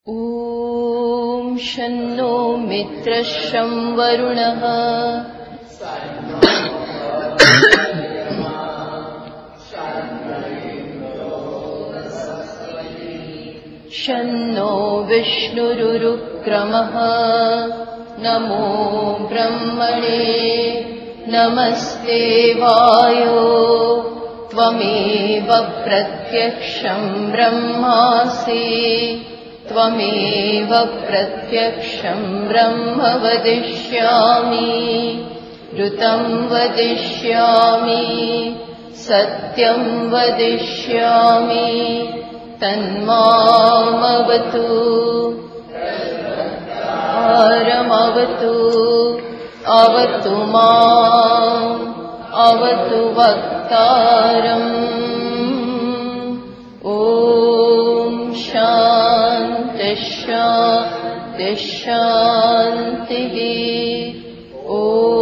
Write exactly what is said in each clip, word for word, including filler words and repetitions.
ॐ शन्नो मित्रशं वरुणः शन्नो विष्णुरुक्रमः नमो ब्रह्मणे नमस्ते वायो त्वमेव प्रत्यक्षं ब्रह्मासि त्वमेव प्रत्यक्षं ब्रह्म वदिष्यामि ऋतं वदिष्यामि सत्यं वदिष्यामि तन्मामवतु आरमवतु अवतु माम् अवतु वक्तारम् ॐ शान्ति शान्ति शान्तिः ॐ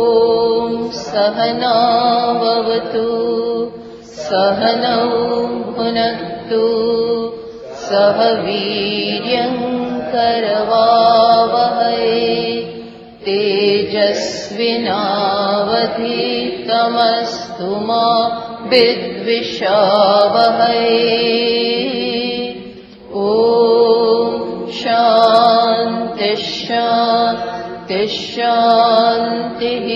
सहनाववतु सहनौ भुनक्तु सह वीर्यङ्करवावहै तेजस्विनावधीतमस्तु मा विद्विषावहै ॐ शान्ति शान्ति शान्तिः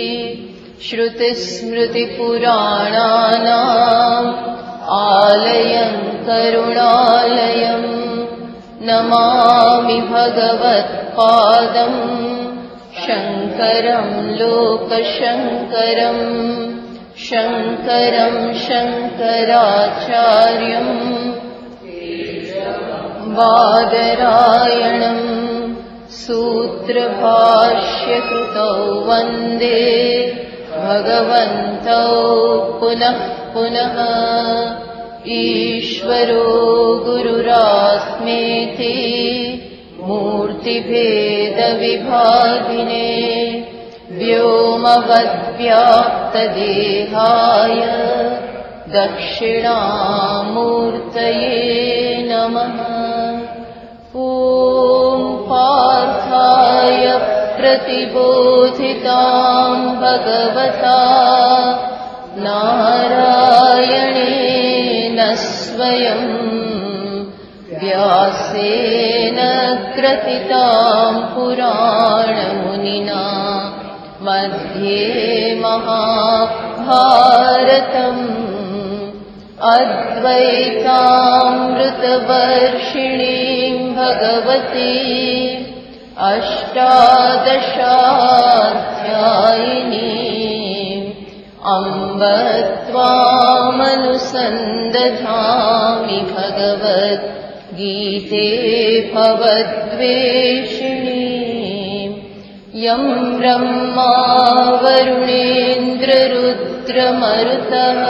श्रुतिस्मृतिपुराणानाम् आलयं करुणालयं नमामि भगवत्पादं शङ्करं लोकशङ्करं शङ्करं शङ्कराचार्यं बादरायणं सूत्रभाष्यकृतौ वन्दे भगवन्तौ पुनः पुनः ईश्वरो गुरुरात्मेति मूर्तिभेदविभागिने व्योमवद्व्याप्तदेहाय दक्षिणामूर्तये नमः ॐ पार्थाय प्रतिबोधितां भगवता नारायणेन स्वयं व्यासेन ग्रथितां पुराणमुनिना मध्ये महाभारतम् अद्वैतामृतवर्षिणीं भगवती अष्टादशाध्यायिनीम् अम्ब त्वामनुसन्दधामि भगवद्गीते भवद्वेषिणीम् यं ब्रह्मा वरुणेन्द्ररुद्रमरुतः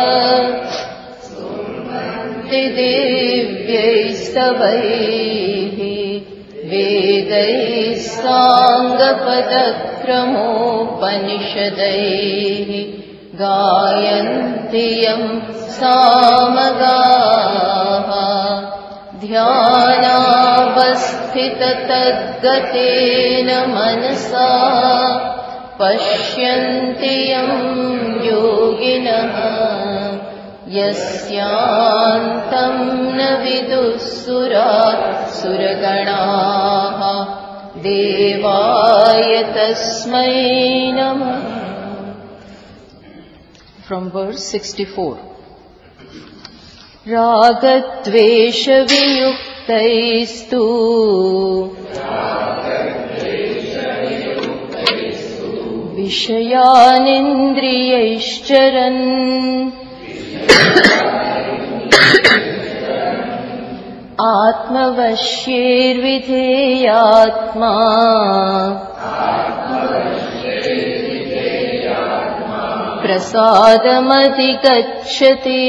दिव्यैस्तवैः वेदैः साङ्गपदक्रमोपनिषदैः गायन्ति यं सामगाः ध्यानावस्थिततद्गतेन मनसा पश्यन्ति यं योगिनः यस्यान्तं न विदुःसुरासुरगणाः देवाय तस्मै नमः. From verse sixty-four. रागद्वेषवियुक्तैस्तु विषयानिन्द्रियैश्चरन् आत्मवश्यैर्विधेयात्मा प्रसादमधिगच्छति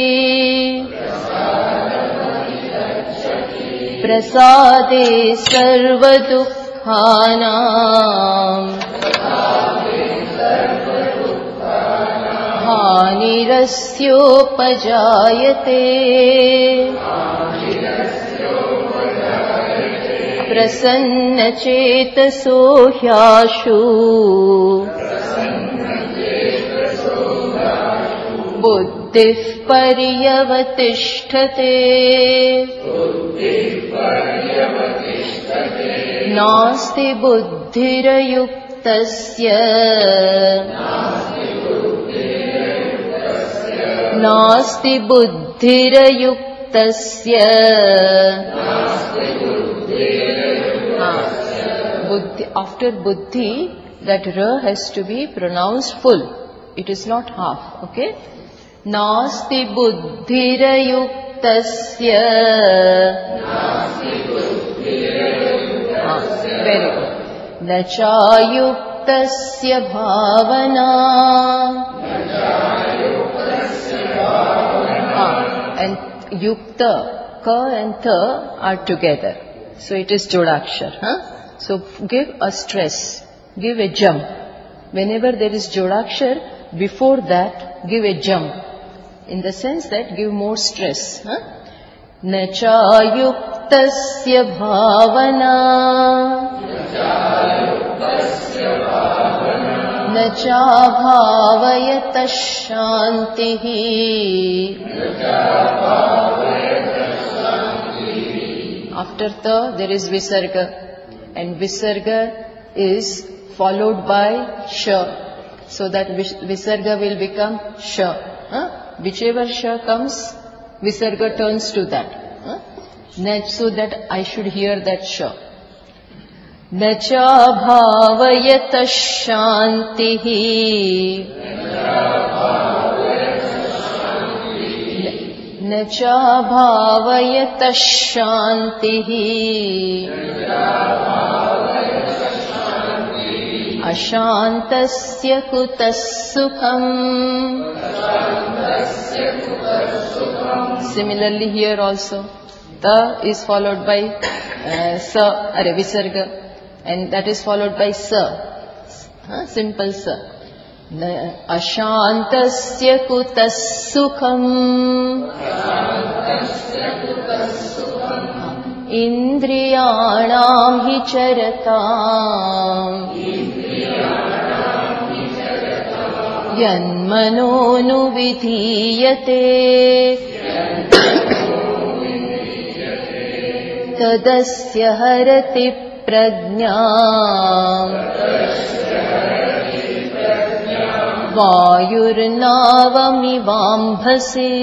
Prasade सर्वदुःखानां हानिरस्योपजायते prasanna chetaso hyashu buddhih paryavatishthate nasti buddhirayuktasya nasti buddhirayuktasya buddhi, after buddhi, that ra has to be pronounced full. It is not half, okay? Nasti buddhirayuktasya. Ah, very good. Nachayuktasya bhavana. Ah, and yukta, ka and tha are together. So it is jodakshar, huh? So give a stress, give a jump. Whenever there is jodakshar, before that give a jump. In the sense that give more stress. Huh? Nachayuktasya bhavana. Nacha bhavayata shantihi. After the, there is visarga. And visarga is followed by sha. So that visarga will become sha. Huh? Whichever sha comes, visarga turns to that. Huh? So that I should hear that sha. Nacha bhavayata shantihi. Nacha bhavayata shantihi. Ashantasya kutas sukham. Similarly here also, ta is followed by uh, sa, are visarga, and that is followed by sa, huh? Simple sa. Ashantasya kutas sukham. Indriyanam hi charatam. Yanmano vidhiyate. Tadasya harati prajnam. Vayurnavamivambhase.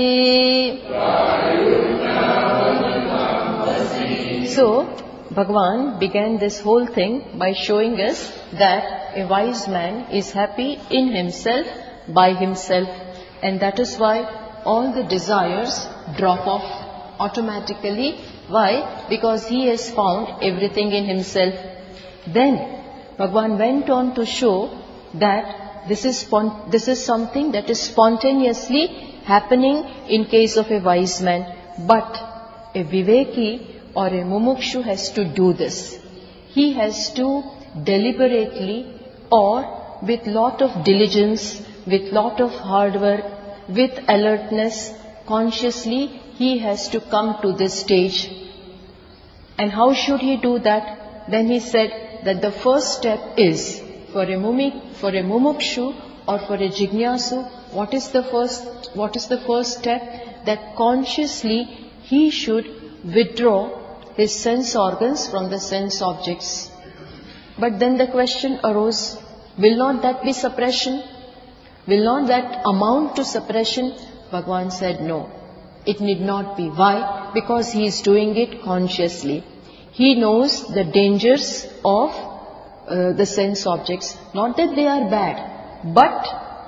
So, Bhagavan began this whole thing by showing us that a wise man is happy in himself, by himself, and that is why all the desires drop off automatically. Why? Because he has found everything in himself. Then, Bhagavan went on to show that this is, spont- this is something that is spontaneously happening in case of a wise man. But a Viveki or a Mumukshu has to do this. He has to deliberately or with lot of diligence, with lot of hard work, with alertness, consciously, he has to come to this stage. And how should he do that? Then he said that the first step is for a mumik, for a mumukshu or for a jignasu. What is the first? What is the first step? That consciously he should withdraw his sense organs from the sense objects. But then the question arose: will not that be suppression? Will not that amount to suppression? Bhagavan said no. It need not be. Why? Because he is doing it consciously. He knows the dangers of uh, the sense objects. Not that they are bad, but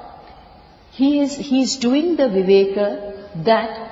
he is, he is doing the viveka that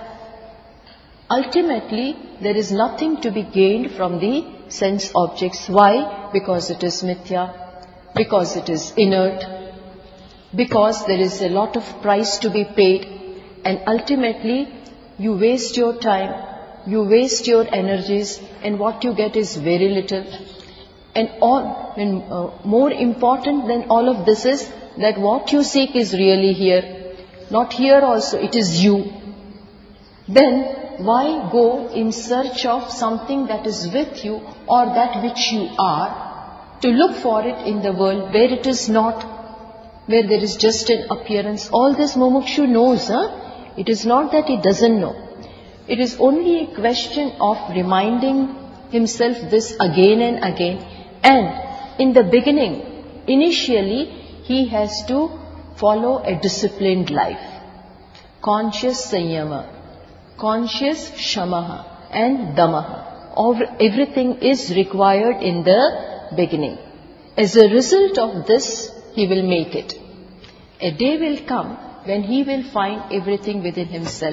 ultimately there is nothing to be gained from the sense objects. Why? Because it is mithya, because it is inert, because there is a lot of price to be paid, and ultimately you waste your time, you waste your energies, and what you get is very little. And all, and, uh, more important than all of this is that what you seek is really here. Not here also, it is you. Then why go in search of something that is with you or that which you are, to look for it in the world where it is not, where there is just an appearance. All this Mumukshu knows, huh? It is not that he doesn't know. It is only a question of reminding himself this again and again. And in the beginning, initially, he has to follow a disciplined life. Conscious Sanyama, conscious Shamaha and Damaha. Everything is required in the beginning. As a result of this, he will make it. A day will come when he will find everything within himself.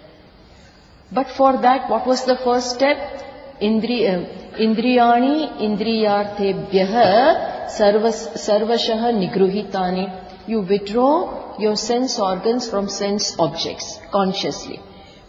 But for that, what was the first step? Indriya, Indriyani Indriyarthebhyah Sarvashaha Nigruhitani. You withdraw your sense organs from sense objects consciously.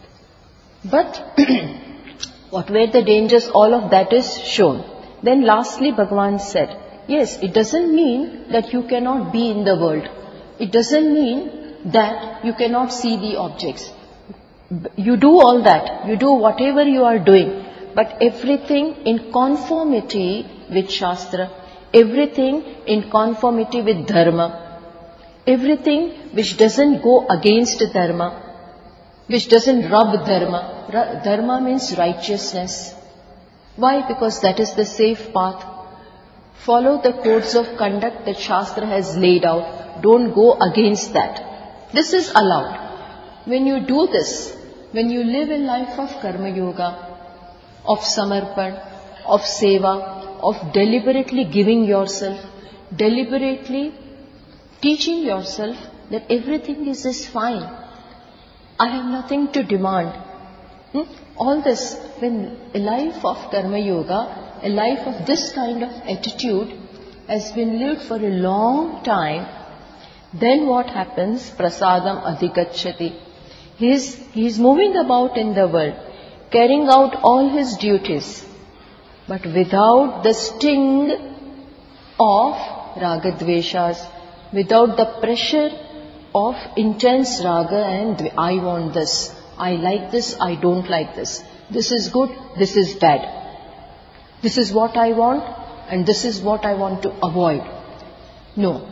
But what were the dangers? All of that is shown. Then lastly, Bhagavan said, yes, it doesn't mean that you cannot be in the world. It doesn't mean that you cannot see the objects. You do all that. You do whatever you are doing. But everything in conformity with Shastra. Everything in conformity with Dharma. Everything which doesn't go against Dharma. Which doesn't rub Dharma. Dharma means righteousness. Why? Because that is the safe path. Follow the codes of conduct that Shastra has laid out. Don't go against that. This is allowed. When you do this, when you live a life of Karma Yoga, of Samarpan, of Seva, of deliberately giving yourself, deliberately teaching yourself that everything is, is fine. I have nothing to demand. Hmm? All this, when a life of Karma Yoga, a life of this kind of attitude has been lived for a long time, then what happens? Prasadam adhigacchati. He is, he is moving about in the world, carrying out all his duties, but without the sting of ragadveshas, without the pressure of intense raga and I want this, I like this, I don't like this. This is good, this is bad. This is what I want and this is what I want to avoid. No.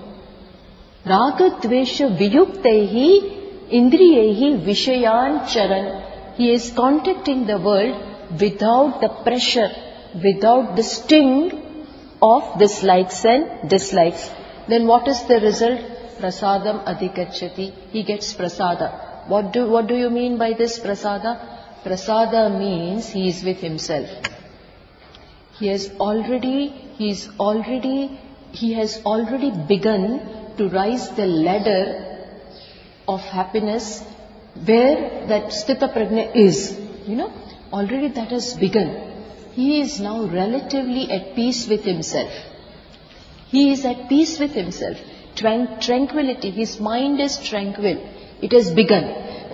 Ragadvesha viyuktehi indriyehi vishayan charan. He is contacting the world without the pressure, without the sting of dislikes and dislikes. Then what is the result? Prasadam adhikachati. He gets prasada. What do, what do you mean by this prasada? Prasada means he is with himself. He has already, he is already, he has already begun to rise the ladder of happiness where that sthita prajna is. You know, already that has begun. He is now relatively at peace with himself. He is at peace with himself. Tran- tranquility, his mind is tranquil. It has begun.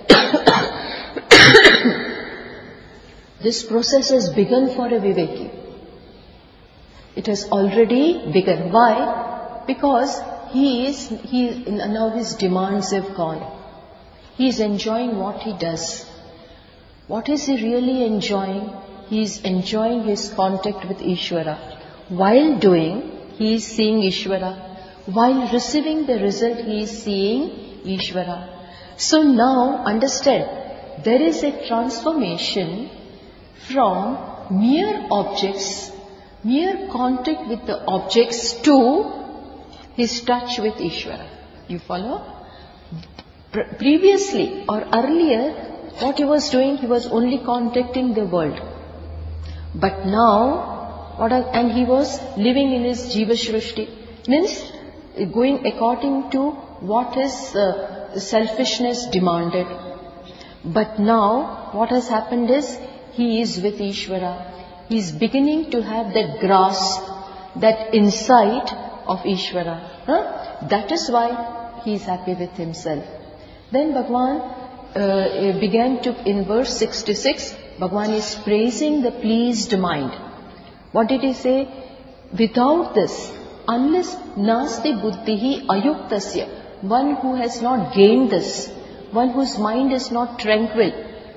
This process has begun for a Viveki. It has already begun. Why? Because he is, he, now his demands have gone. He is enjoying what he does. What is he really enjoying? He is enjoying his contact with Ishvara. While doing, he is seeing Ishvara. While receiving the result, he is seeing Ishvara. So now, understand, there is a transformation from mere objects, mere contact with the objects to his touch with Ishvara. You follow? Pre- previously or earlier, what he was doing, he was only contacting the world. But now, what are, and he was living in his Jiva Shrishti, means going according to what his uh, selfishness demanded. But now, what has happened is, he is with Ishvara. He is beginning to have that grasp, that insight of Ishvara. Huh? That is why he is happy with himself. Then Bhagavan uh, began to, in verse sixty-six, Bhagavan is praising the pleased mind. What did he say? Without this, unless nasti buddhihi ayuktasya, one who has not gained this, one whose mind is not tranquil,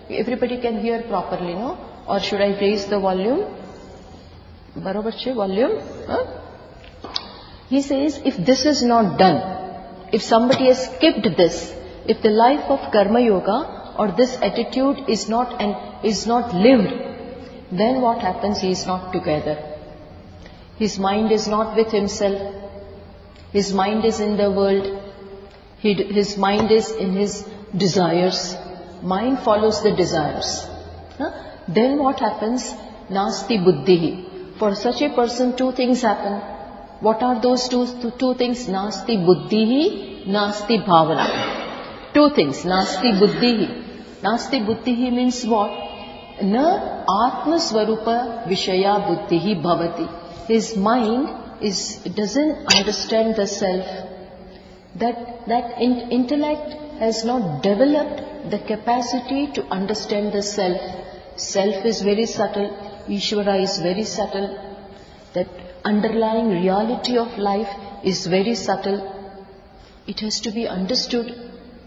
everybody can hear properly, no? Or should I raise the volume? Barobar che volume? Huh? He says, if this is not done, if somebody has skipped this, if the life of Karma Yoga or this attitude is not and is not lived, then what happens? He is not together. His mind is not with himself. His mind is in the world. He, his mind is in his desires. Mind follows the desires. Huh? Then what happens? Nasti buddhihi. For such a person, two things happen. What are those two, two, two things? Nasti buddhihi, nasti bhavana. Two things. Nasti buddhihi. Nasti buddhihi means what? Na atma swarupa vishaya buddhihi bhavati. His mind is doesn't understand the self. That that in, intellect has not developed the capacity to understand the self. Self is very subtle. Ishvara is very subtle. That underlying reality of life is very subtle. It has to be understood.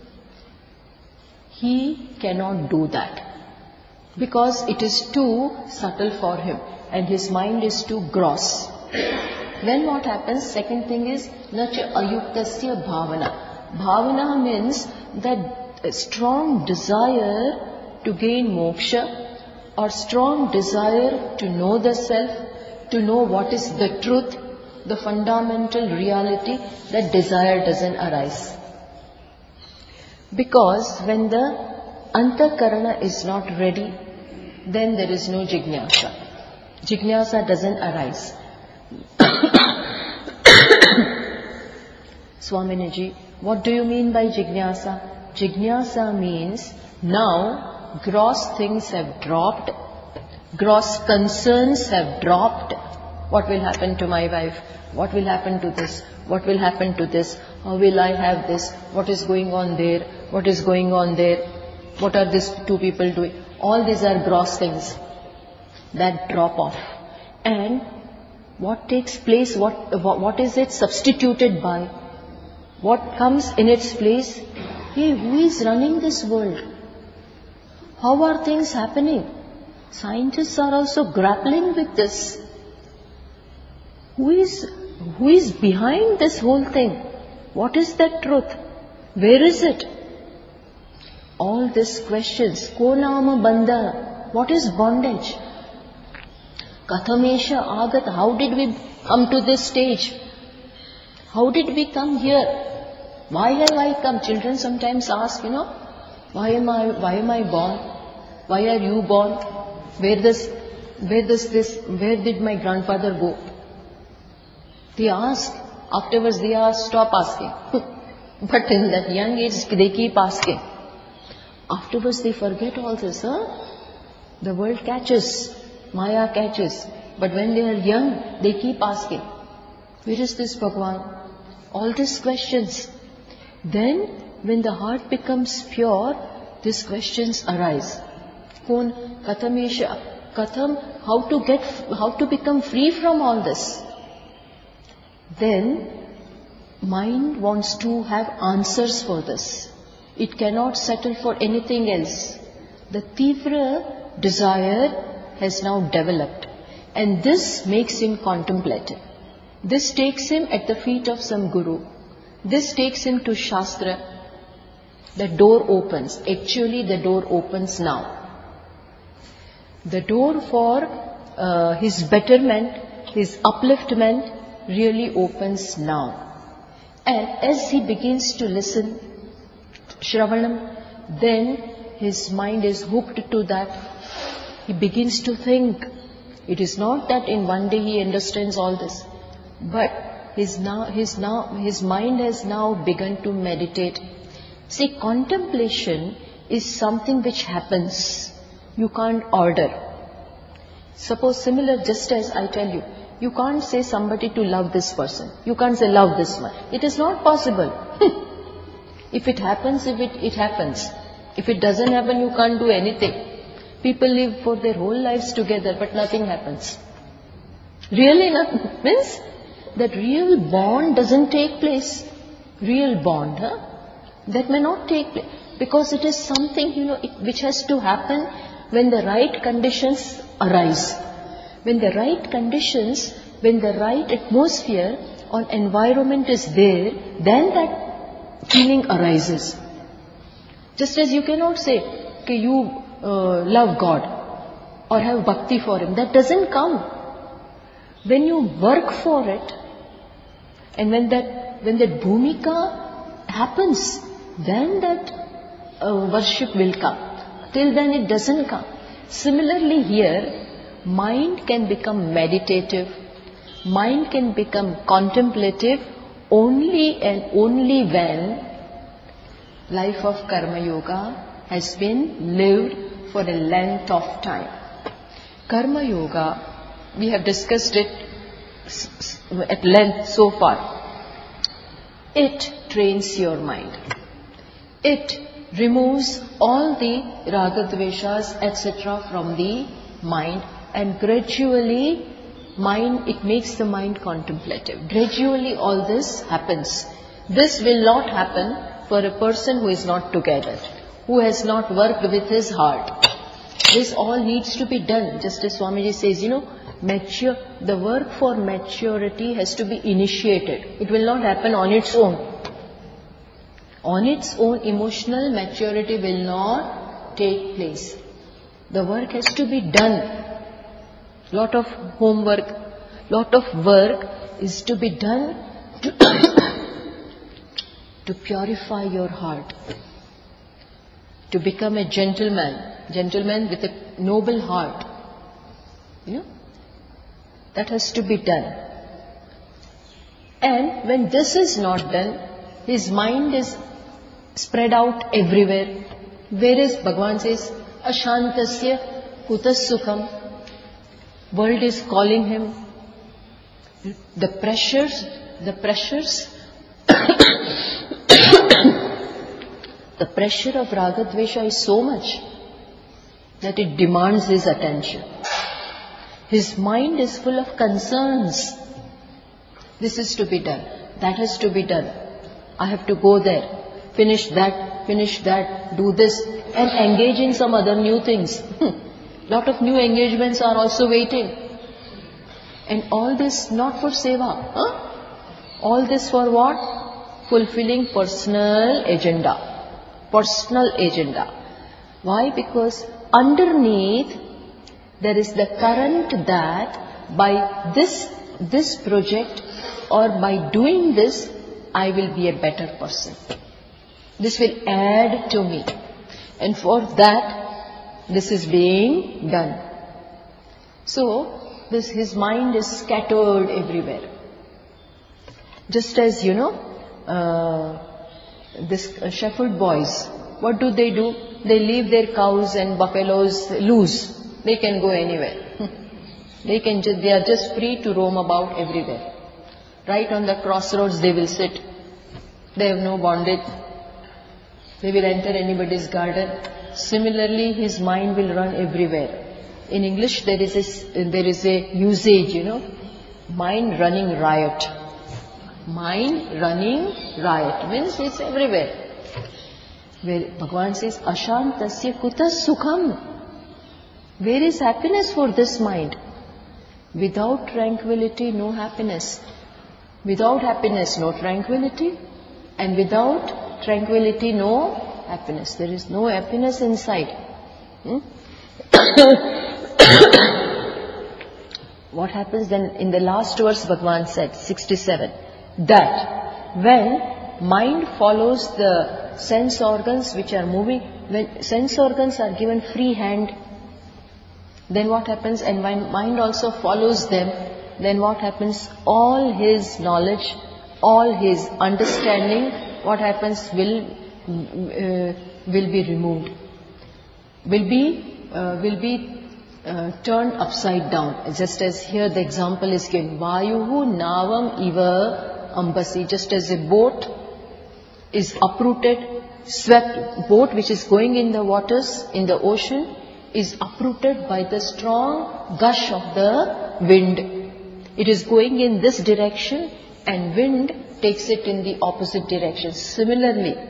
He cannot do that because it is too subtle for him and his mind is too gross. Then what happens? Second thing is nacha ayuktasya bhavana. Bhavana means that a strong desire to gain moksha or strong desire to know the self, to know what is the truth, the fundamental reality. That desire doesn't arise. Because when the antakarana is not ready, then there is no jignasa. Jignasa doesn't arise. Swamini ji, what do you mean by jignasa? Jignasa means now gross things have dropped, gross concerns have dropped. What will happen to my wife? What will happen to this? What will happen to this? How will I have this? What is going on there? What is going on there? What are these two people doing? All these are gross things that drop off. And what takes place? What, what is it substituted by? What comes in its place? Hey, who is running this world? How are things happening? Scientists are also grappling with this. Who is, who is behind this whole thing? What is that truth? Where is it? All these questions. Ko nama bandhana. What is bondage? Kathamesha agata. How did we come to this stage? How did we come here? Why have I come? Children sometimes ask, you know, why am I, why am I born? Why are you born? Where does, where does this, where did my grandfather go? They ask. Afterwards they ask, stop asking. But in that young age, they keep asking. Afterwards they forget all this, huh? The world catches, Maya catches. But when they are young, they keep asking, where is this Bhagwan? All these questions. Then, when the heart becomes pure, these questions arise. Kon kathamesha, katham, how to get, how to become free from all this? Then, mind wants to have answers for this. It cannot settle for anything else. The tivra desire has now developed. And this makes him contemplative. This takes him at the feet of some guru. This takes him to Shastra. The door opens. Actually, the door opens now. The door for uh, his betterment, his upliftment really opens now. And as he begins to listen, Shravanam, then his mind is hooked to that. He begins to think. It is not that in one day he understands all this, but his now, his now, his mind has now begun to meditate. See, contemplation is something which happens. You can't order. Suppose similar, just as I tell you, you can't say somebody to love this person. You can't say love this one. It is not possible. If it happens, if it, it happens. If it doesn't happen, you can't do anything. People live for their whole lives together, but nothing happens. Really nothing. Means that real bond doesn't take place. Real bond, huh? That may not take place. Because it is something, you know, it, which has to happen when the right conditions arise. When the right conditions, when the right atmosphere or environment is there, then that feeling arises. Just as you cannot say, okay, you uh, love God or have bhakti for Him. That doesn't come. When you work for it, and when that when that bhumika happens, then that uh, worship will come. Till then it doesn't come. Similarly here, mind can become meditative, mind can become contemplative only and only when life of Karma Yoga has been lived for a length of time. Karma Yoga, we have discussed it at length so far. It trains your mind. It removes all the raga, dveshas, et cetera from the mind, and gradually mind, it makes the mind contemplative. Gradually all this happens. This will not happen for a person who is not together, who has not worked with his heart. This all needs to be done. Just as Swamiji says, you know, mature, the work for maturity has to be initiated. It will not happen on its own. On its own, emotional maturity will not take place. The work has to be done. Lot of homework, lot of work is to be done to, to purify your heart, to become a gentleman, gentleman with a noble heart. You know, that has to be done. And when this is not done, his mind is spread out everywhere. Whereas Bhagavan says, Ashantasya kutas sukham. World is calling him. The pressures, the pressures, the pressure of raga dvesha is so much that it demands his attention. His mind is full of concerns. This is to be done. That has to be done. I have to go there. Finish that, finish that, do this, and engage in some other new things. Lot of new engagements are also waiting. And all this not for seva. Huh? All this for what? Fulfilling personal agenda. Personal agenda. Why? Because underneath there is the current that by this, this project or by doing this, I will be a better person. This will add to me. And for that, this is being done. So, this his mind is scattered everywhere. Just as, you know, uh, this uh, shepherd boys, what do they do? They leave their cows and buffaloes loose. They can go anywhere. They can just, they are just free to roam about everywhere. Right on the crossroads they will sit. They have no bondage. They will enter anybody's garden. Similarly, his mind will run everywhere. In English, there is a, there is a usage, you know, mind running riot. Mind running riot means it's everywhere. Where Bhagavan says, Ashantasya kutas sukham. Where is happiness for this mind? Without tranquility, no happiness. Without happiness, no tranquility. And without tranquility, no happiness. There is no happiness inside. Hmm? What happens then? In the last verse, Bhagavan said, sixty-seven, that when mind follows the sense organs which are moving, when sense organs are given free hand, then what happens? And when mind also follows them, then what happens? All his knowledge, all his understanding, what happens will uh, will be removed, will be uh, will be uh, turned upside down. Just as here the example is given, Vayuhu navam iva ambasi. Just as a boat is uprooted, swept, boat which is going in the waters, in the ocean, is uprooted by the strong gush of the wind. It is going in this direction and wind takes it in the opposite direction. Similarly,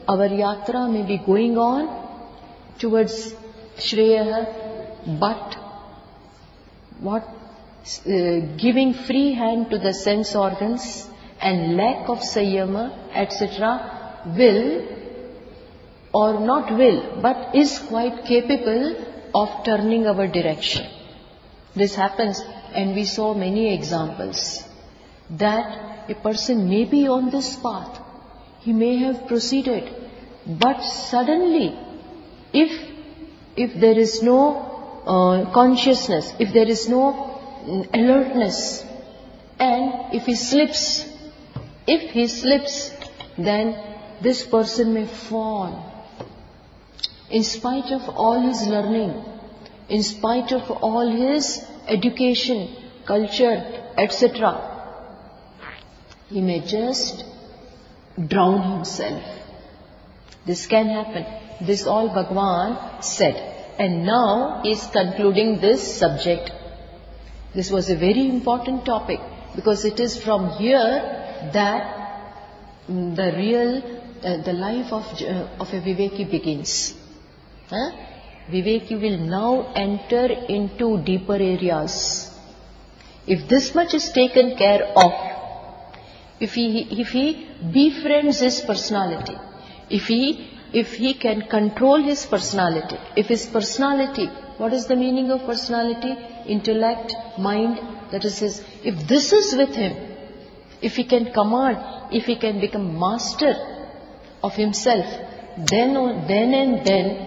our yatra may be going on towards Shreya, but what uh, giving free hand to the sense organs and lack of Sanyama, et cetera will or not will, but is quite capable of turning our direction. This happens, and we saw many examples, that a person may be on this path, he may have proceeded, but suddenly, if if there is no uh, consciousness, if there is no mm, alertness, and if he slips, if he slips, then this person may fall. In spite of all his learning, in spite of all his education, culture, et cetera, he may just drown himself. This can happen. This all Bhagavan said. And now he is concluding this subject. This was a very important topic, because it is from here that the real, uh, the life of, uh, of a Viveki begins. Huh? Viveki will now enter into deeper areas. If this much is taken care of, if he, if he befriends his personality, if he, if he can control his personality, if his personality, what is the meaning of personality? Intellect, mind, that is his, if this is with him, if he can command, if he can become master of himself, then, then and then,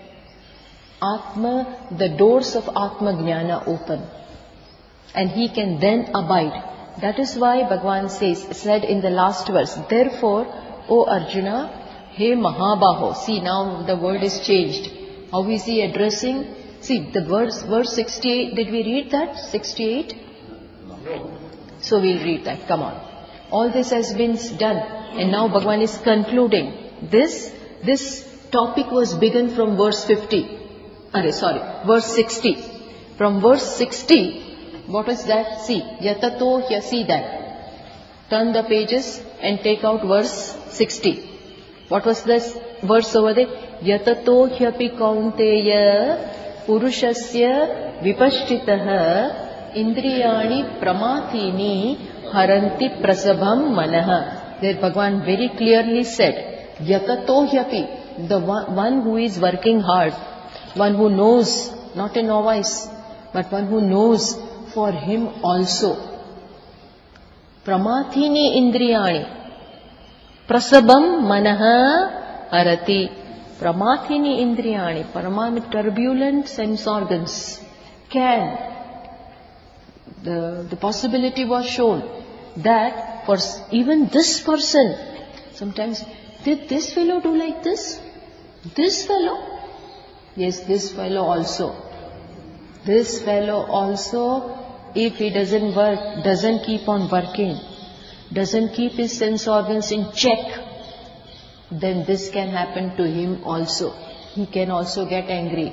Atma, the doors of Atma Jnana open, and he can then abide. That is why Bhagavan says, said in the last verse, therefore, O Arjuna, He Mahabaho. See, now the word is changed. How is he addressing? See, the verse, verse sixty-eight, did we read that? sixty-eight? No. So we'll read that, come on. All this has been done, and now Bhagavan is concluding. This, this topic was begun from verse fifty. Arre, sorry, verse sixty. From verse sixty, what is that? See, yatato hya, see that. Turn the pages and take out verse sixty. What was this verse over there? Yatato hyapi kaunteya purushasya vipashchitaha indriyani pramathini haranti prasabham manaha. There Bhagavan very clearly said, yatato hyapi, the one, one who is working hard, one who knows, not a novice, but one who knows, for him also. Pramathini indriyani, prasabam manaha arati. Pramathini indriyani, paramam, turbulent sense organs, can, the, the possibility was shown that for even this person, sometimes, did this fellow do like this? This fellow? Yes, this fellow also. This fellow also, if he doesn't work, doesn't keep on working, doesn't keep his sense organs in check, then this can happen to him also. He can also get angry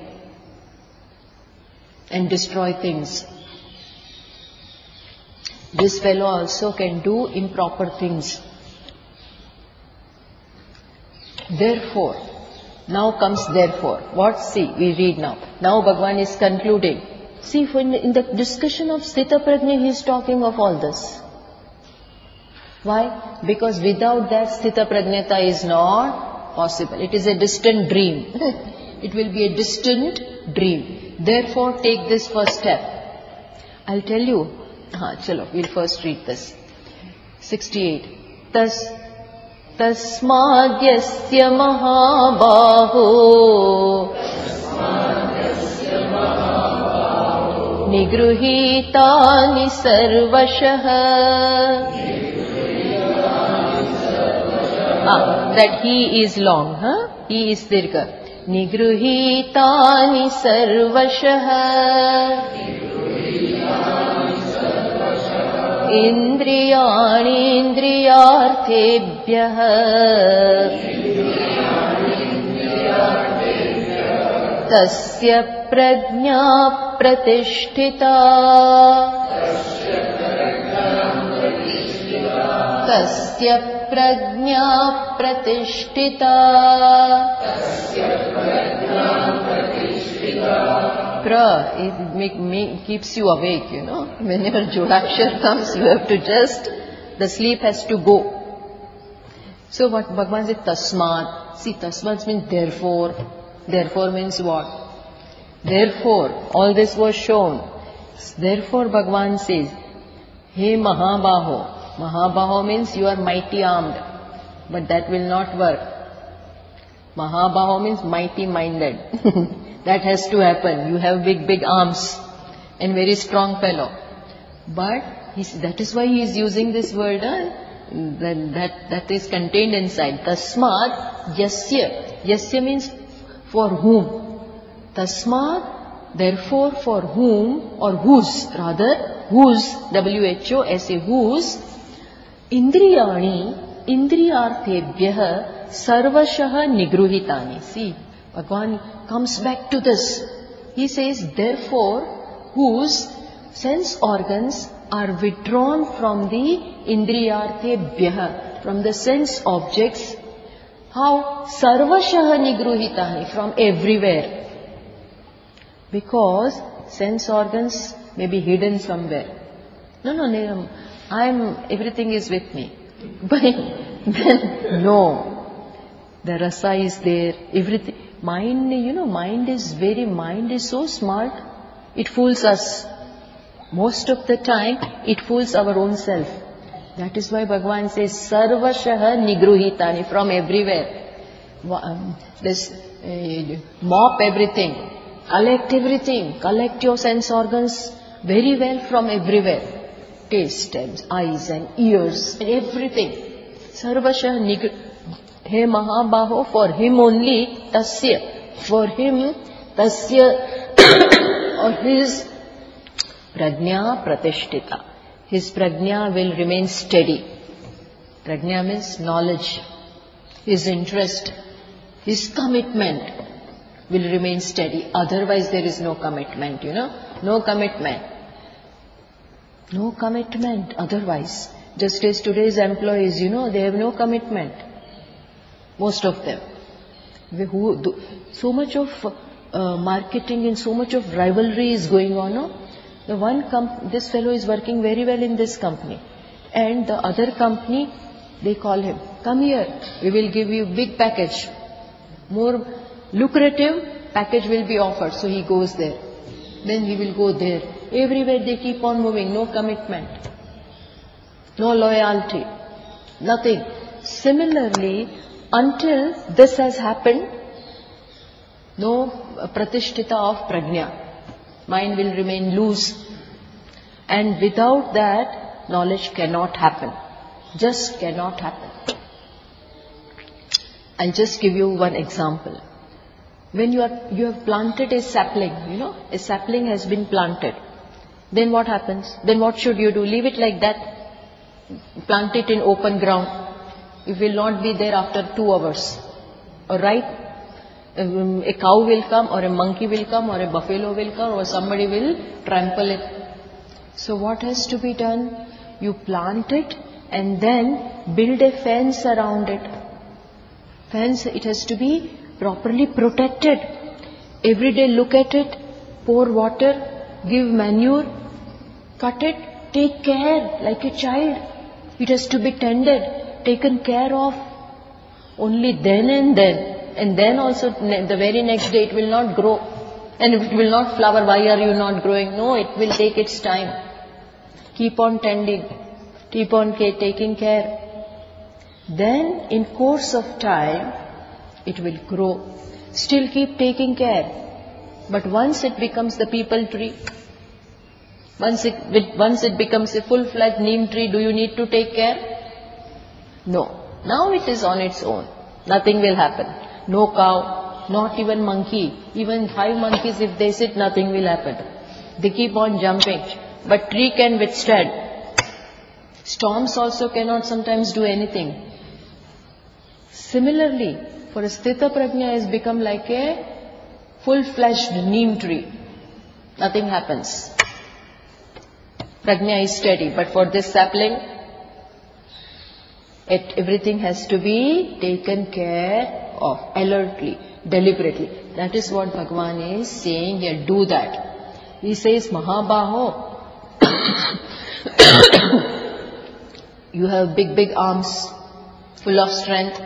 and destroy things. This fellow also can do improper things. Therefore, now comes therefore. What? See, we read now. Now Bhagavan is concluding. See, when in the discussion of Sthita Prajna, he is talking of all this. Why? Because without that, Sthita Prajnata is not possible. It is a distant dream. It will be a distant dream. Therefore, take this first step. I'll tell you. Haan, chalo, we'll first read this. sixty-eight. Tas Tasmadyasya mahabaho nigruhitani sarvashah. Ah, that he is long, huh? He is dirgha. Nigruhitani sarvashah indriyani indriyarthebhyah tasya prajna pratishtita tasya prajna pratishtita. Pra, it make, make, keeps you awake, you know. Whenever Jodakshar comes, you have to just, the sleep has to go. So what Bhagavan says, tasmat. See, tasmat means therefore. Therefore means what? Therefore, all this was shown. Therefore Bhagavan says, Hey Mahabaho. Mahabaho means you are mighty armed. But that will not work. Mahabaho means mighty minded. That has to happen. You have big, big arms and very strong fellow. But he's, that is why he is using this word uh, that, that, that is contained inside. Tasmat yasya. Yasya means for whom. Tasmat, therefore for whom, or whose rather, whose, W H O S A, whose, indriyani, indriyarthebhyah, sarvashah nigruhitani. See, Bhagavan comes back to this. He says, therefore, whose sense organs are withdrawn from the indriyarthebhyah, from the sense objects. How? Sarvashah nigruhitani, from everywhere. Because sense organs may be hidden somewhere. No, no, no, I'm, everything is with me. But then, no. The rasa is there, everything. Mind, you know, mind is very, mind is so smart, it fools us. Most of the time, it fools our own self. That is why Bhagavan says, sarvashah nigruhitani, from everywhere. This, uh, mop everything, collect everything, collect your sense organs very well from everywhere. Taste and eyes and ears and everything. Sarvashah nigruhitani. He Mahabaho, for him only, tasya, for him, tasya, or his prajna pratishtita. His prajna will remain steady. Prajna means knowledge. His interest, his commitment will remain steady. Otherwise there is no commitment, you know. No commitment. No commitment otherwise. Just as today's employees, you know, they have no commitment. Most of them. Who do, so much of uh, marketing and so much of rivalry is going on. No? The one comp- this fellow is working very well in this company, and the other company, they call him, come here, we will give you big package, more lucrative package will be offered. So he goes there. Then he will go there. Everywhere they keep on moving. No commitment, no loyalty, nothing. Similarly, until this has happened, no pratishtita of prajna. Mind will remain loose. And without that, knowledge cannot happen. Just cannot happen. I'll just give you one example. When you are, you have planted a sapling, you know, a sapling has been planted. Then what happens? Then what should you do? Leave it like that. Plant it in open ground. It will not be there after two hours. Alright? Um, a cow will come, or a monkey will come, or a buffalo will come, or somebody will trample it. So what has to be done? You plant it and then build a fence around it. Fence, it has to be properly protected. Every day look at it, pour water, give manure, cut it, take care like a child. It has to be tended, taken care of. Only then and then. And then also the very next day it will not grow. And if it will not flower, why are you not growing? No, it will take its time. Keep on tending. Keep on taking care. Then in course of time, it will grow. Still keep taking care. But once it becomes the peepal tree, once it, once it becomes a full-fledged neem tree, do you need to take care? No. Now it is on its own. Nothing will happen. No cow, not even monkey. Even five monkeys, if they sit, nothing will happen. They keep on jumping. But tree can withstand. Storms also cannot sometimes do anything. Similarly, for a sthita prajna has become like a full-fledged neem tree. Nothing happens. Prajna is steady. But for this sapling, It, everything has to be taken care of, alertly, deliberately. That is what Bhagavan is saying here, do that. He says, Mahabaho, you have big, big arms, full of strength,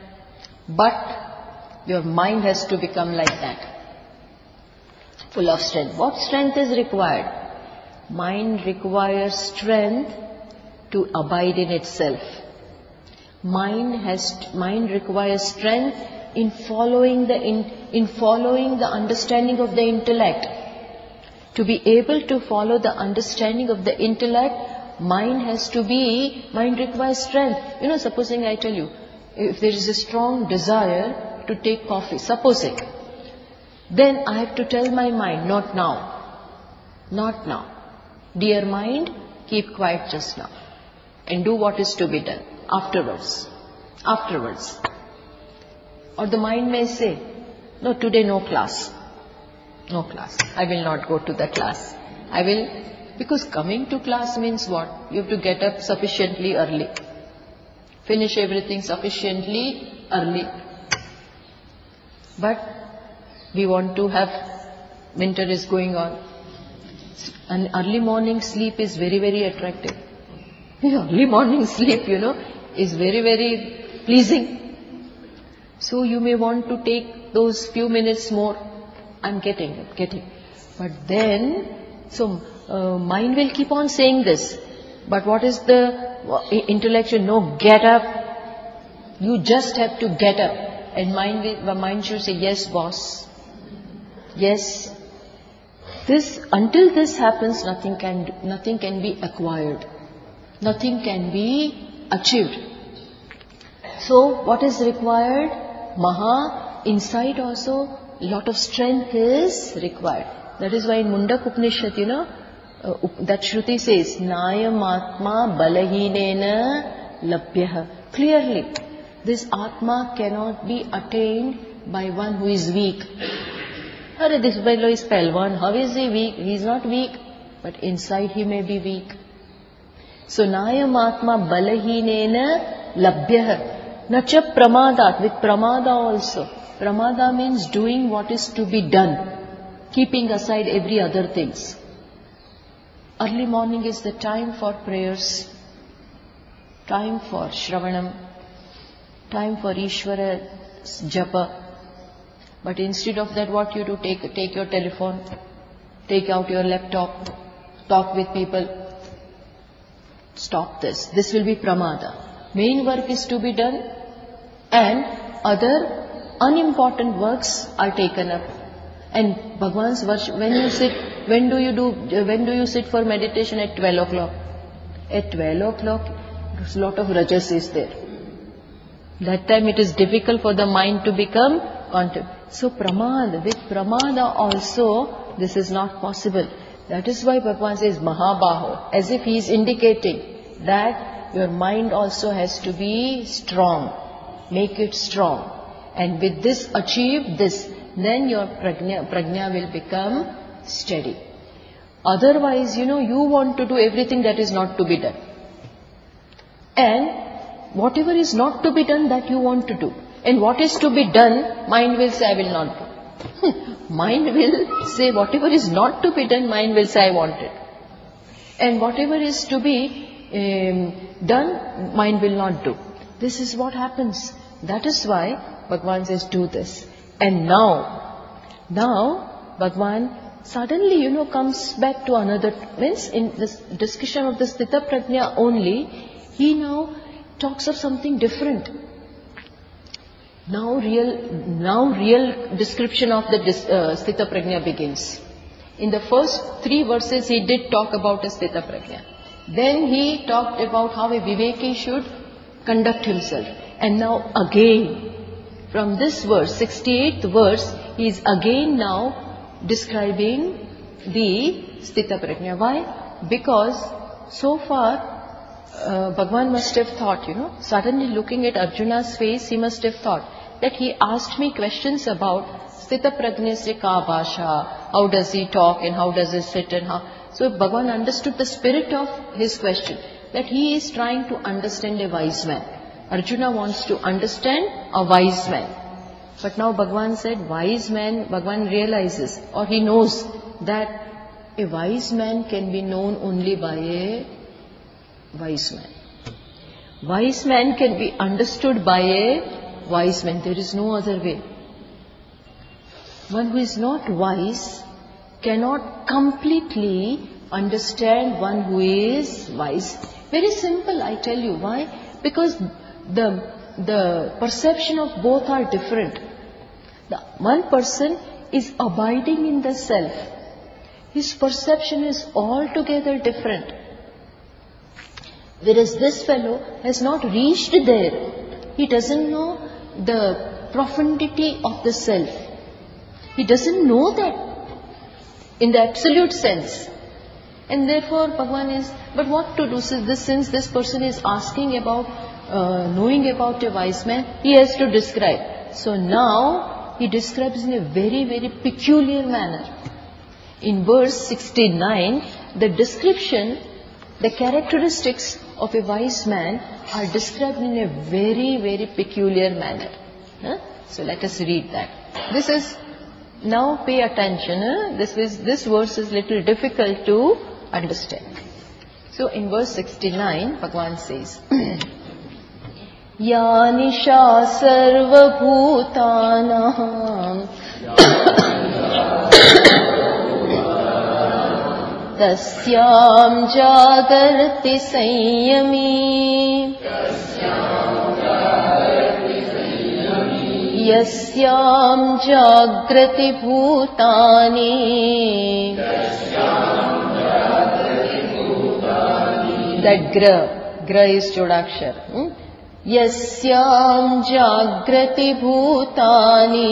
but your mind has to become like that. Full of strength. What strength is required? Mind requires strength to abide in itself. Mind has mind requires strength in following the in, in following the understanding of the intellect. To be able to follow the understanding of the intellect, mind has to be mind requires strength. You know, supposing I tell you, if there is a strong desire to take coffee, supposing, then I have to tell my mind, not now, not now. Dear mind, keep quiet just now and do what is to be done afterwards, afterwards. Or the mind may say, no, today no class, no class, I will not go to the class. I will, because coming to class means what? You have to get up sufficiently early, finish everything sufficiently early. But we want to have, winter is going on. An early morning sleep is very, very attractive. Early morning sleep, you know, is very, very pleasing. So you may want to take those few minutes more. I'm getting it, getting. But then, so uh, mind will keep on saying this. But what is the intellectual? No, get up. You just have to get up. And mind, will, mind should say, yes, boss. Yes. This, until this happens, nothing can, nothing can be acquired. Nothing can be achieved. So, what is required? Maha, inside also, lot of strength is required. That is why in Mundak Upanishad, you know, uh, that Shruti says, Nayam Atma Balahinena Labhyaha. Clearly, this Atma cannot be attained by one who is weak. Arre, this fellow is Pelwan. How is he weak? He is not weak, but inside he may be weak. So, Nayam Atma Balahinena Labhyaha. Nacha Pramadat, with Pramada also. Pramada means doing what is to be done, keeping aside every other things. Early morning is the time for prayers, time for Shravanam, time for Ishvara's Japa. But instead of that, what you do? Take, take your telephone, take out your laptop, talk with people. Stop this. This will be Pramada. Main work is to be done and other unimportant works are taken up. And Bhagwan's worship, when you sit, when do you do, when do you sit for meditation? At twelve o'clock. At twelve o'clock, a lot of rajas is there. That time it is difficult for the mind to become content. So pramada, with pramada also, this is not possible. That is why Bhagwan says Mahabaho, as if he is indicating that your mind also has to be strong. Make it strong. And with this, achieve this, then your prajna, prajna will become steady. Otherwise, you know, you want to do everything that is not to be done. And whatever is not to be done, that you want to do. And what is to be done, mind will say, I will not do. Mind will say, whatever is not to be done, mind will say, I want it. And whatever is to be um, done, mind will not do. This is what happens. That is why Bhagwan says, do this. And now, now, Bhagwan suddenly, you know, comes back to another, means in this discussion of the Sthita Prajna only, he now talks of something different. Now real, now real description of the uh, Sthita Prajna begins. In the first three verses, he did talk about a Sthita Prajna. Then he talked about how a Viveki should conduct himself. And now again, from this verse, sixty-eighth verse, he is again now describing the Sthita Prajna. Why? Because so far, uh, Bhagwan must have thought, you know, suddenly looking at Arjuna's face, he must have thought that he asked me questions about Sthita Prajna se ka bhasha, how does he talk and how does he sit and how. So Bhagwan understood the spirit of his question, that he is trying to understand a wise man. Arjuna wants to understand a wise man. But now Bhagavan said, wise man, Bhagavan realizes or he knows that a wise man can be known only by a wise man. Wise man can be understood by a wise man. There is no other way. One who is not wise cannot completely understand one who is wise. Very simple, I tell you. Why? Because the, the perception of both are different. The one person is abiding in the self. His perception is altogether different. Whereas this fellow has not reached there. He doesn't know the profundity of the self. He doesn't know that in the absolute sense. And therefore Bhagavan is, but what to do since this, since this person is asking about, uh, knowing about a wise man, he has to describe. So now he describes in a very, very peculiar manner. In verse sixty-nine, the description, the characteristics of a wise man are described in a very, very peculiar manner. Huh? So let us read that. This is, now pay attention. Huh? This is, this verse is little difficult to understand. So in verse sixty-nine, Bhagavan says, Ya nisha sarva bhutanam tasyam jagarti sanyami yasyam jagrati bhutani. That gra, gra is Jodakshar. Hmm? Yasyam jagrati bhutani.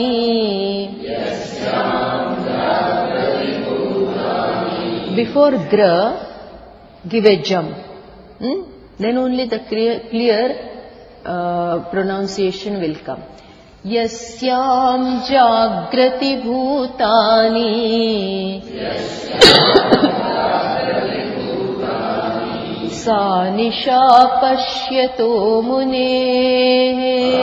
Before gra, give a jump. Hmm? Then only the clear, clear uh, pronunciation will come. Yasyam jagrati bhutani. Sa nisha pashyato mune.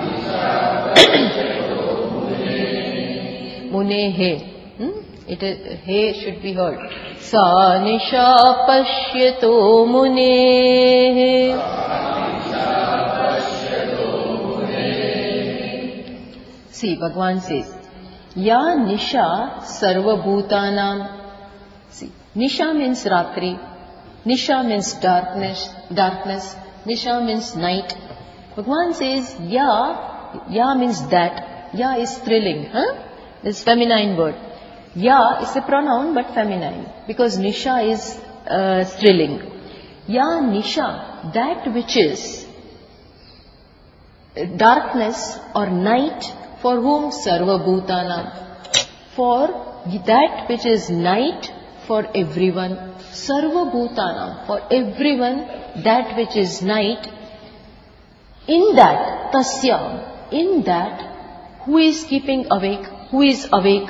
Mune he. Hmm? It is, he should be heard. Sa nisha pashyato mune. See, Bhagavan says, Ya nisha sarva bhutanam. See, nisha means ratri. Nisha means darkness, darkness. Nisha means night. Bhagavan says, Ya, Ya means that. Ya is thrilling, huh? This feminine word. Ya is a pronoun but feminine because Nisha is uh, thrilling. Ya Nisha, that which is darkness or night, for whom Sarva Bhutanam. For that which is night for everyone. Sarva Bhutanam, for everyone, that which is night. In that, Tasyam, in that, who is keeping awake? Who is awake?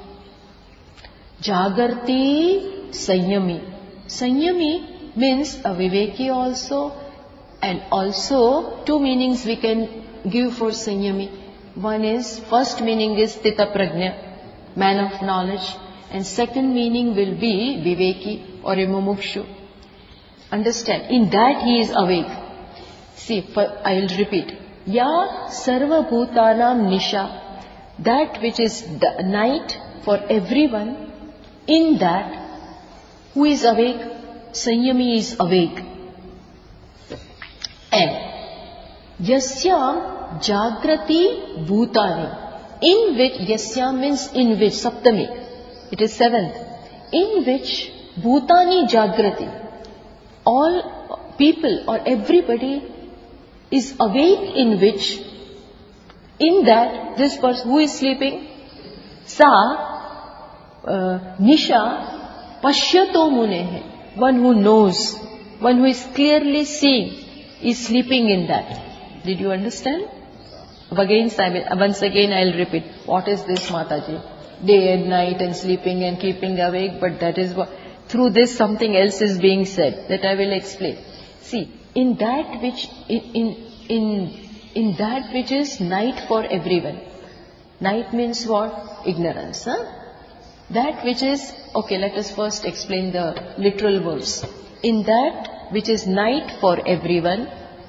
Jagarti Sanyami. Sanyami means a Viveki also, and also two meanings we can give for Sanyami. One is, first meaning is Tattvatirtha, man of knowledge, and second meaning will be Viveki or a Mumukshu. Understand, in that he is awake. See, I will repeat. Ya Sarva Bhutanam Nisha, that which is the night for everyone, in that, who is awake? Sanyami is awake. And Yasyam Jagrati Bhutani, in which, Yasyam means in which, Saptami, it is seventh, in which Bhutani Jagrati, all people or everybody is awake, in which, in that, this person who is sleeping, Sa uh, Nisha Pashyato Munehe, one who knows, one who is clearly seeing, is sleeping in that. Did you understand? Again, once again I will repeat. What is this, Mataji? Day and night and sleeping and keeping awake, but that is what, through this something else is being said, that I will explain. See, in that which, in, in in, in that which is night for everyone. Night means what? Ignorance. Huh? That which is, okay, let us first explain the literal verse. In that which is night for everyone,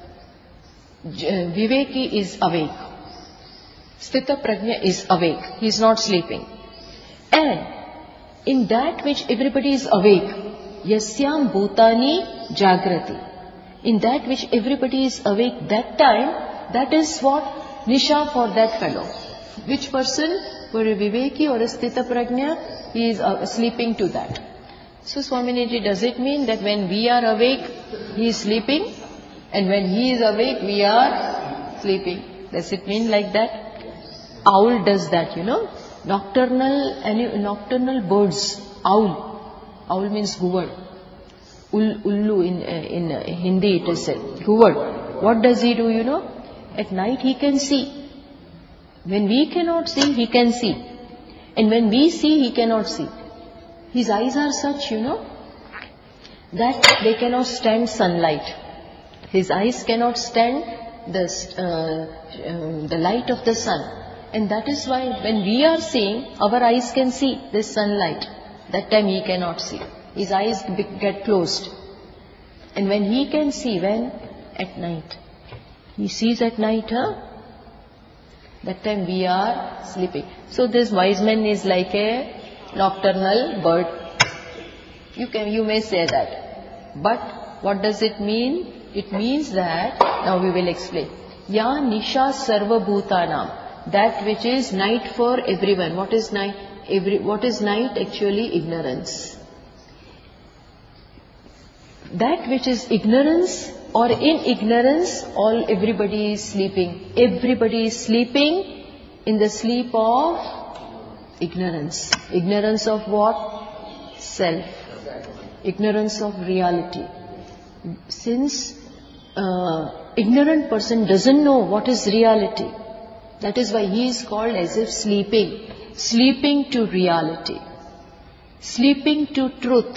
Viveki is awake. Sthita Prajna is awake. He is not sleeping. And in that which everybody is awake, Yasyam Bhutani Jagrati. In that which everybody is awake, that time, that is what? Nisha for that fellow. Which person? For a Viveki or a Sthita Prajna, he is uh, sleeping to that. So Swamini ji, does it mean that when we are awake, he is sleeping? And when he is awake, we are sleeping? Does it mean like that? Owl does that, you know. Nocturnal, any, nocturnal birds, owl. Owl means hoover. Ul, ullu in, uh, in uh, Hindi it is said. Hoover. What does he do, you know? At night he can see. When we cannot see, he can see. And when we see, he cannot see. His eyes are such, you know, that they cannot stand sunlight. His eyes cannot stand the, uh, um, the light of the sun. And that is why when we are seeing, our eyes can see this sunlight. That time he cannot see. His eyes get closed. And when he can see, when? At night. He sees at night, huh? That time we are sleeping. So this wise man is like a nocturnal bird. You can, you may say that. But what does it mean? It means that, now we will explain. Ya Nisha Sarva Bhutanam. That which is night for everyone. What is night? Every, what is night? Actually ignorance. That which is ignorance, or in ignorance, all everybody is sleeping. Everybody is sleeping in the sleep of ignorance. Ignorance of what? Self. Ignorance of reality. Since uh, ignorant person doesn't know what is reality, that is why he is called as if sleeping. Sleeping to reality. Sleeping to truth.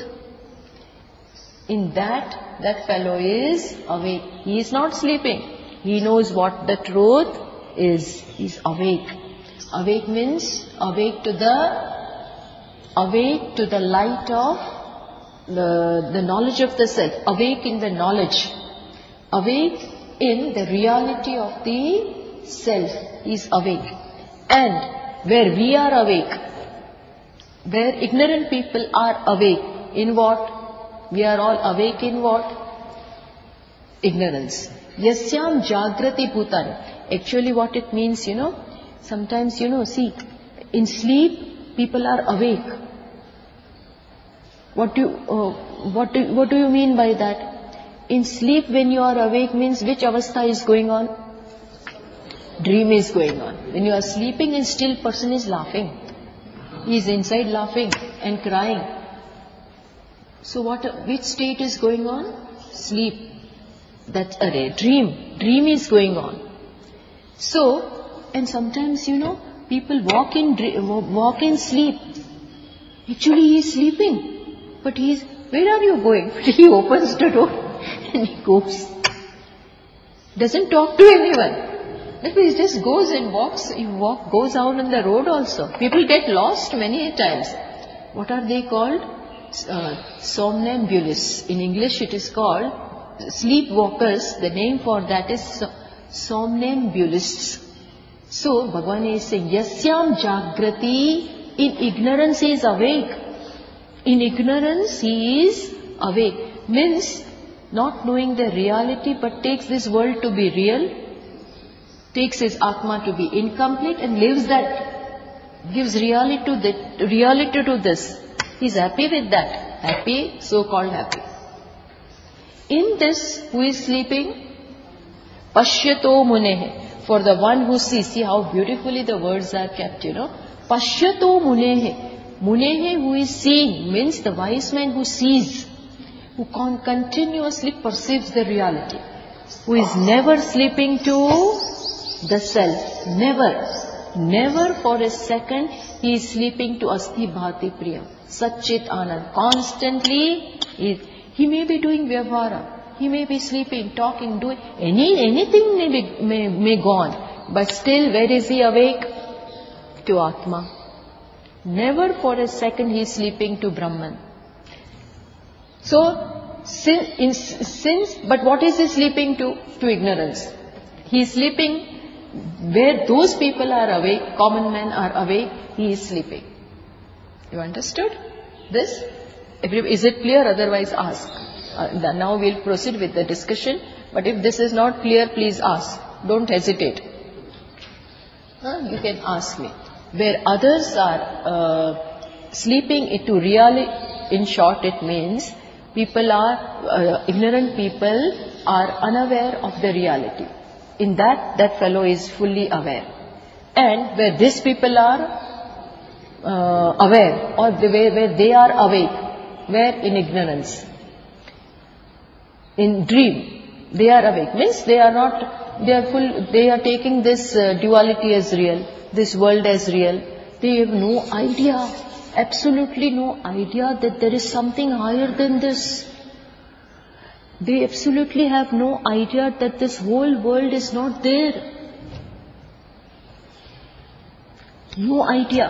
In that, that fellow is awake. He is not sleeping. He knows what the truth is. He is awake. Awake means awake to the awake to the light of the, the knowledge of the self. Awake in the knowledge. Awake in the reality of the self. He is awake. And where we are awake, where ignorant people are awake, in what? We are all awake in what? Ignorance. Yasyam Jagrati Bhutan. Actually what it means, you know, sometimes, you know, see, in sleep people are awake. What do you, uh, what do, what do you mean by that? In sleep when you are awake means which avastha is going on? Dream is going on. When you are sleeping and still person is laughing. He is inside laughing and crying. So what, which state is going on? Sleep. That's a dream. Dream is going on. So, and sometimes, you know, people walk in, walk in sleep. Actually he is sleeping. But he is, where are you going? He opens the door and he goes. Doesn't talk to anyone. That means he just goes and walks, he walk, goes out on the road also. People get lost many times. What are they called? Uh, somnambulists. In English it is called sleepwalkers. The name for that is somnambulists. So Bhagavan is saying, Yasyam Jagrati, in ignorance he is awake. In ignorance he is awake. Means not knowing the reality but takes this world to be real, takes his Atma to be incomplete and lives that, gives reality to, the, reality to this. He is happy with that. Happy, so-called happy. In this, who is sleeping? Pashyato munehe. For the one who sees, see how beautifully the words are kept, you know. Pashyato munehe. Munehe, who is seeing, means the wise man who sees, who con- continuously perceives the reality, who is never sleeping to the self. Never. Never for a second he is sleeping to Asti Bhati Priya. Satchit Anand. Constantly, he, he may be doing Vyavhara. He may be sleeping, talking, doing, any, anything may, be, may, may go on. But still, where is he awake? To Atma. Never for a second he is sleeping to Brahman. So, since, in, since, but what is he sleeping to? To ignorance. He is sleeping where those people are awake, common men are awake, he is sleeping. You understood this? Is it clear? Otherwise ask. Uh, now we'll proceed with the discussion. But if this is not clear, please ask. Don't hesitate. Huh? You can ask me. Where others are uh, sleeping into reality, in short it means people are, uh, ignorant people are unaware of the reality. In that, that fellow is fully aware. And where these people are uh, aware, or the way where they are awake, where in ignorance, in dream, they are awake. Means they are not, they are full, they are taking this uh, duality as real, this world as real. They have no idea, absolutely no idea that there is something higher than this. They absolutely have no idea that this whole world is not there. No idea.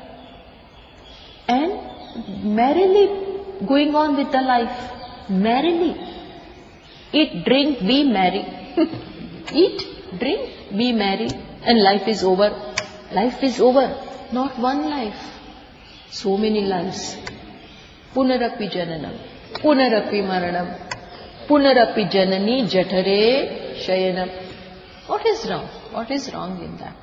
And merrily going on with the life. Merrily. Eat, drink, be merry. Eat, drink, be merry. And life is over. Life is over. Not one life. So many lives. Punarapi jananam. Punarapi maranam. Punarapi janani jatare shayanam. What is wrong? What is wrong in that?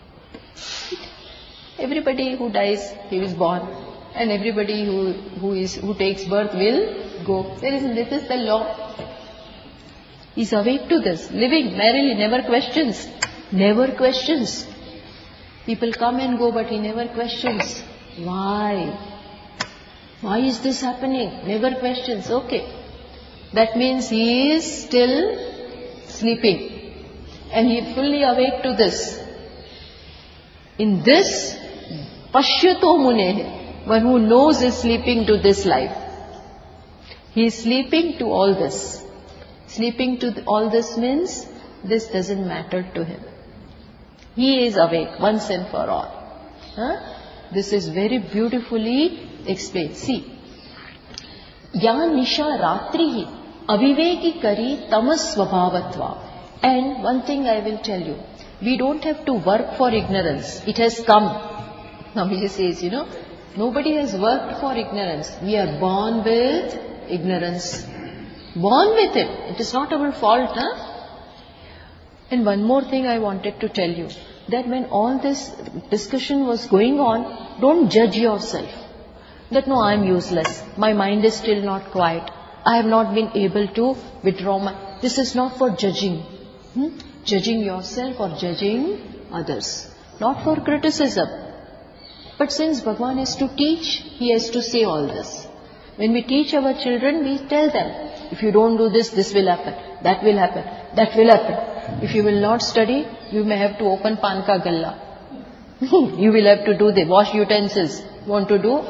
Everybody who dies, he is born. And everybody who, who is who takes birth will go. There is, this is the law. He is awake to this. Living merrily, never questions. Never questions. People come and go, but he never questions. Why? Why is this happening? Never questions. Okay. That means he is still sleeping. And he is fully awake to this. In this, Pashyato Munehe, one who knows is sleeping to this life. He is sleeping to all this. Sleeping to all this means this doesn't matter to him. He is awake once and for all. Huh? This is very beautifully explained. See, Ya Nisha Ratrihi Aviveki Kari Tamas Svabhavatva. And one thing I will tell you, we don't have to work for ignorance. It has come. Now he says, you know, nobody has worked for ignorance. We are born with ignorance. Born with it. It is not our fault, huh? And one more thing I wanted to tell you, that when all this discussion was going on, don't judge yourself. That no, I am useless. My mind is still not quiet. I have not been able to withdraw my... This is not for judging. Hmm? Judging yourself or judging others. Not for criticism. But since Bhagavan is to teach, he has to say all this. When we teach our children, we tell them, if you don't do this, this will happen, that will happen, that will happen. If you will not study, you may have to open Panka Galla. You will have to do the wash utensils. Want to do?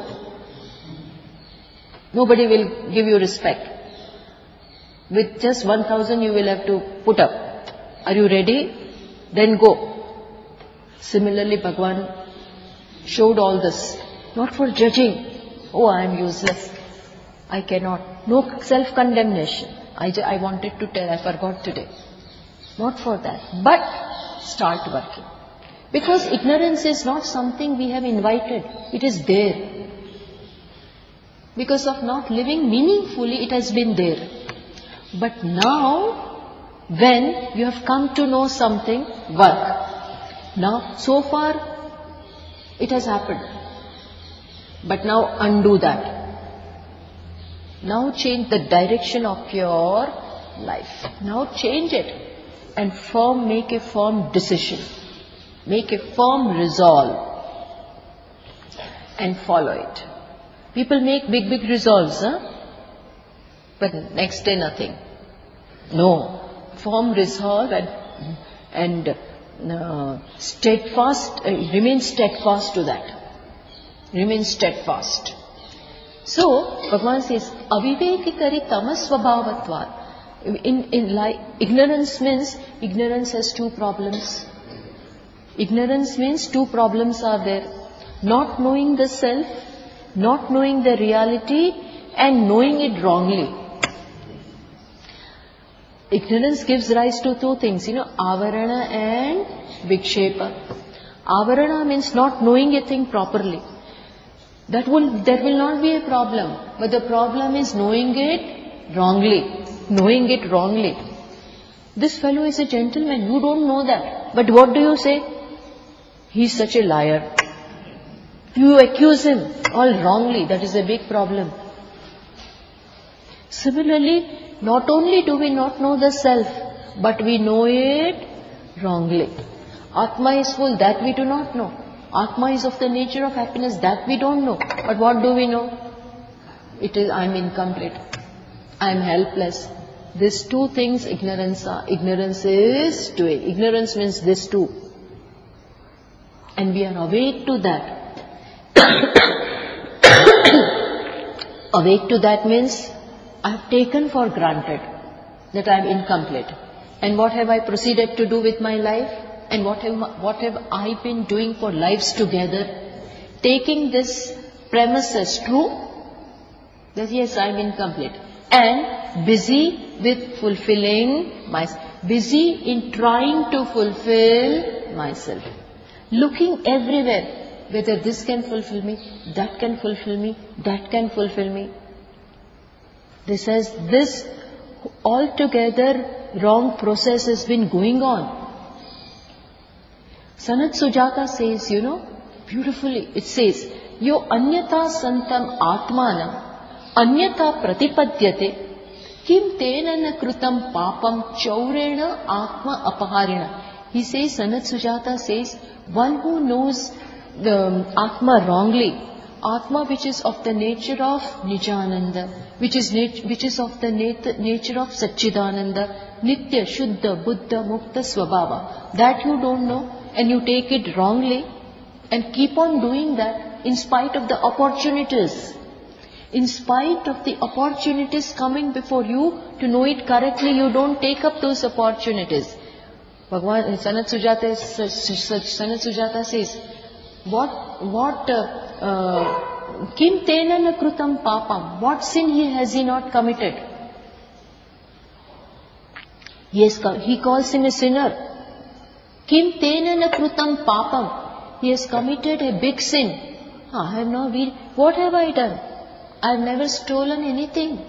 Nobody will give you respect. With just one thousand you will have to put up. Are you ready? Then go. Similarly, Bhagavan showed all this. Not for judging. Oh, I am useless. I cannot. No self-condemnation. I, I wanted to tell, I forgot today. Not for that. But start working. Because ignorance is not something we have invited. It is there. Because of not living meaningfully, it has been there. But now, when you have come to know something, work. Now, so far, it has happened. But now undo that. Now change the direction of your life. Now change it. And firm, make a firm decision. Make a firm resolve. And follow it. People make big, big resolves, huh? But next day nothing. No. Firm resolve and, and uh, steadfast, uh, remain steadfast to that. Remain steadfast. So, Bhagavan says, Aviveki kari tamas svabhavatvat. In, in like, ignorance means, ignorance has two problems. Ignorance means two problems are there. Not knowing the self, not knowing the reality, and knowing it wrongly. Ignorance gives rise to two things, you know, avarana and vikshepa. Avarana means not knowing a thing properly. That will, there will not be a problem. But the problem is knowing it wrongly. Knowing it wrongly. This fellow is a gentleman. You don't know that. But what do you say? He's such a liar. You accuse him all wrongly. That is a big problem. Similarly, not only do we not know the self, but we know it wrongly. Atma is full, that we do not know. Atma is of the nature of happiness, that we don't know. But what do we know? It is, I am incomplete. I am helpless. These two things ignorance are. Ignorance is doing. Ignorance means this too. And we are awake to that. Awake to that means I have taken for granted that I am incomplete. And what have I proceeded to do with my life? And what have, what have I been doing for lives together? Taking this premise as true, that yes, I am incomplete. And busy with fulfilling myself. Busy in trying to fulfill myself. Looking everywhere. Whether this can fulfill me, that can fulfill me, that can fulfill me. This has, this altogether wrong process has been going on. Sanat Sujata says, you know, beautifully, it says, Yo anyata santam atmanam anyata pratipadyate kim tena na krutam papam chaurena atma apaharina. He says, Sanat Sujata says, one who knows the Atma wrongly, Atma which is of the nature of Nijananda, which is nat- which is of the nat- nature of Satchidananda, Nitya, Shuddha, Buddha, Mukta, Swabhava. That you don't know and you take it wrongly and keep on doing that in spite of the opportunities. In spite of the opportunities coming before you to know it correctly, you don't take up those opportunities. Bhagwan, Sanat Sujata, Sanat Sujata says, What, what, kim tena na krutam papam? What sin he has he not committed? Yes, he calls him a sinner. Kim tena na krutam papam? He has committed a big sin. I have not been, what have I done? I have never stolen anything.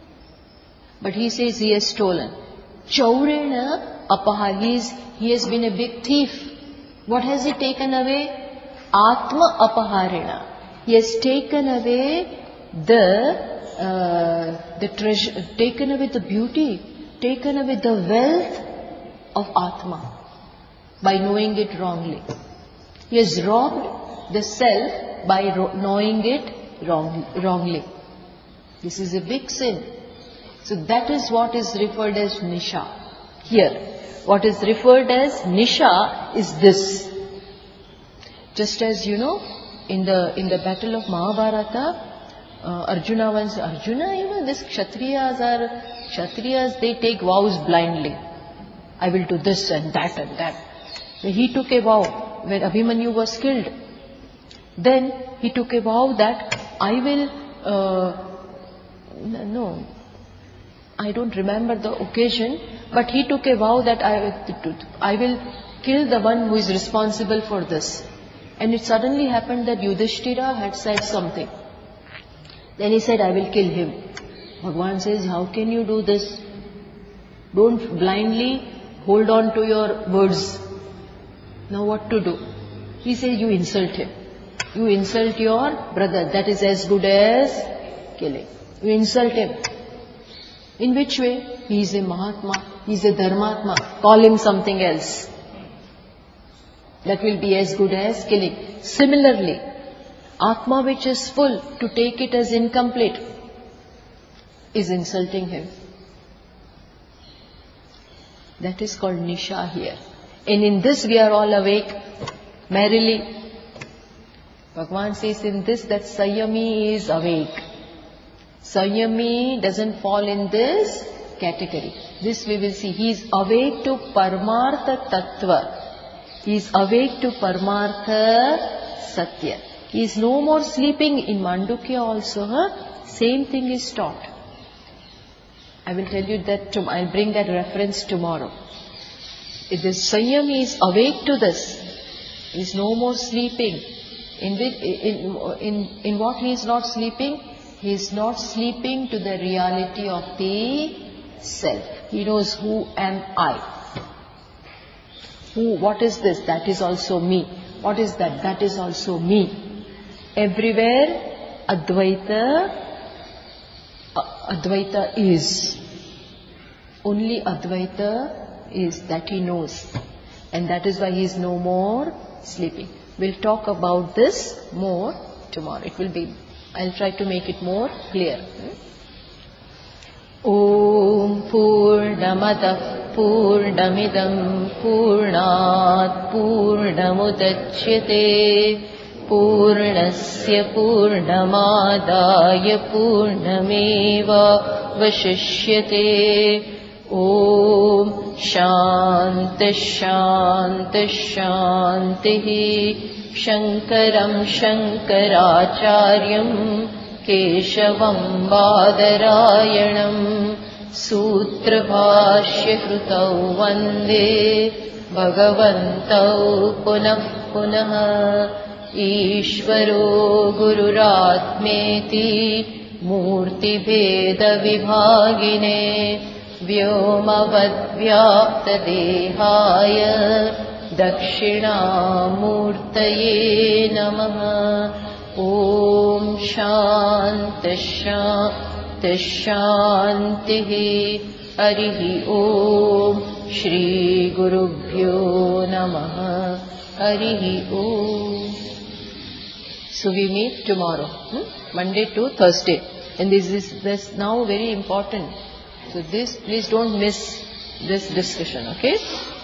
But he says he has stolen. Chaurena apahar, he, is, he has been a big thief. What has he taken away? Atma apaharena. He has taken away the uh, the treasure, taken away the beauty, taken away the wealth of Atma by knowing it wrongly. He has robbed the self by ro- knowing it wrong, wrongly. This is a big sin. So that is what is referred as Nisha. Here, what is referred as Nisha is this. Just as you know, in the in the battle of Mahabharata, uh, Arjuna once Arjuna, you know, this Kshatriyas are Kshatriyas. They take vows blindly. I will do this and that and that. He took a vow when Abhimanyu was killed. Then he took a vow that I will. Uh, no, I don't remember the occasion, but he took a vow that I I will kill the one who is responsible for this. And it suddenly happened that Yudhishthira had said something. Then he said, I will kill him. Bhagavan says, how can you do this? Don't blindly hold on to your words. Now what to do? He says, you insult him. You insult your brother. That is as good as killing. You insult him. In which way? He is a Mahatma. He is a Dharmatma. Call him something else. That will be as good as killing. Similarly, Atma which is full, to take it as incomplete, is insulting him. That is called Nisha here. And in this we are all awake, merrily. Bhagavan says in this that Sanyami is awake. Sanyami doesn't fall in this category. This we will see. He is awake to Paramartha Tattva. He is awake to Paramartha Satya. He is no more sleeping. In Mandukya also, huh? Same thing is taught. I will tell you that, to, I'll bring that reference tomorrow. If this Sanyam is awake to this, he is no more sleeping. In, in, in, in what he is not sleeping? He is not sleeping to the reality of the self. He knows who am I. Who, what is this? That is also me. What is that? That is also me. Everywhere Advaita, uh, Advaita is. Only Advaita is, that he knows. And that is why he is no more sleeping. We'll talk about this more tomorrow. It will be, I'll try to make it more clear. Om Purnamata Purnamidam Purnat Purnamudachyate Purnasya Purnamadaya Purnameva Vashishyate. Om Shanti Shanti Shanti Shankaram Shankaracharyam Keshavam Badarayanam Sutra Bhashya Krutau Vande Bhagavantau Punah Punah Ishvaro Gururatmeti Murti Bheda Vibhagine Vyomavadvyaptadehaya Dakshinamurtaye Namaha. Om Shanti Shanti Shanti. Harihi Om. Shri Gurubhyo Namaha. Harihi Om. So we meet tomorrow, hmm? Monday to Thursday. And this is this now very important. So this, please don't miss this discussion, okay?